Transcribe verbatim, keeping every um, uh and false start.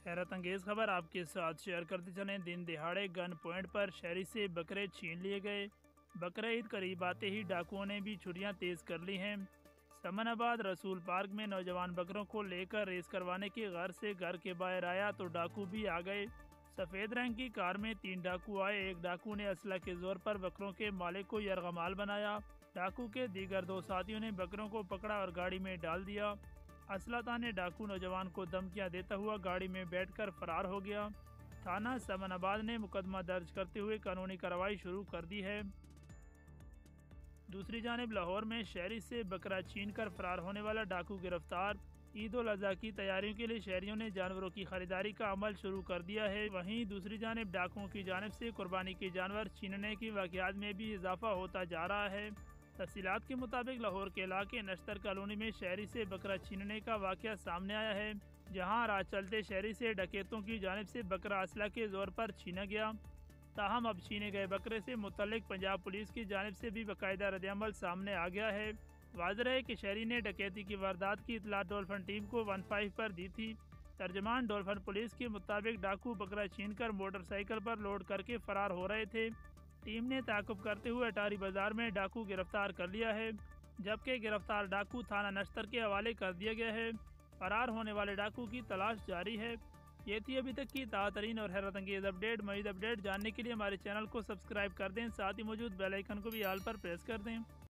हैरत अंगेज खबर आपके साथ शेयर करते चलें। दिन दिहाड़े गन पॉइंट पर शहरी से बकरे छीन लिए गए। बकरे ईद करीब आते ही डाकुओं ने भी छुरियां तेज कर ली हैं। समनाबाद रसूल पार्क में नौजवान बकरों को लेकर रेस करवाने के घर से घर के बाहर आया तो डाकू भी आ गए। सफ़ेद रंग की कार में तीन डाकू आए। एक डाकू ने असला के जोर पर बकरों के मालिक को यरगमाल बनाया। डाकू के दीगर दो साथियों ने बकरों को पकड़ा और गाड़ी में डाल दिया। असला ताने डाकू नौजवान को धमकियां देता हुआ गाड़ी में बैठकर फरार हो गया। थाना समनाबाद ने मुकदमा दर्ज करते हुए कानूनी कार्रवाई शुरू कर दी है। दूसरी जानिब लाहौर में शहरी से बकरा छीन कर फरार होने वाला डाकू गिरफ्तार। ईद उल अजहा की तैयारियों के लिए शहरियों ने जानवरों की खरीदारी का अमल शुरू कर दिया है। वहीं दूसरी जानिब डाकुओं की जानिब से कुर्बानी के जानवर छीनने की वाक़यात में भी इजाफा होता जा रहा है। तफसीलात के मुताबिक लाहौर के इलाके नश्तर कॉलोनी में शहरी से बकरा छीनने का वाक़या सामने आया है, जहां रात चलते शहरी से डकैतों की जानिब से बकरा असला के जोर पर छीना गया। ताहम अब छीने गए बकरे से मुतल्लिक पंजाब पुलिस की जानिब से भी बाकायदा रद्दअमल सामने आ गया है। वाज़ेह है कि शहरी ने डकैती की वारदात की इतला डॉल्फिन टीम को वन फाइव पर दी थी। तर्जमान डॉल्फिन पुलिस के मुताबिक डाकू बकरा छीन कर मोटरसाइकिल पर लोड करके फरार हो रहे थे। टीम ने ताक़ुब करते हुए अटारी बाजार में डाकू गिरफ्तार कर लिया है, जबकि गिरफ्तार डाकू थाना नश्तर के हवाले कर दिया गया है। फरार होने वाले डाकू की तलाश जारी है। ये थी अभी तक की ताज़ा और हैरत अंगेज अपडेट। मज़ीद अपडेट जानने के लिए हमारे चैनल को सब्सक्राइब कर दें, साथ ही मौजूद बेल आइकन को भी ऑल पर प्रेस कर दें।